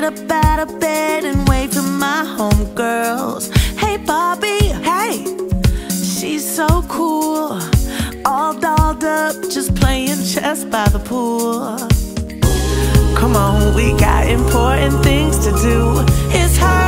get up out of bed and wave to my homegirls. Hey Barbie, hey, she's so cool, all dolled up, just playing chess by the pool. Come on, we got important things to do. It's her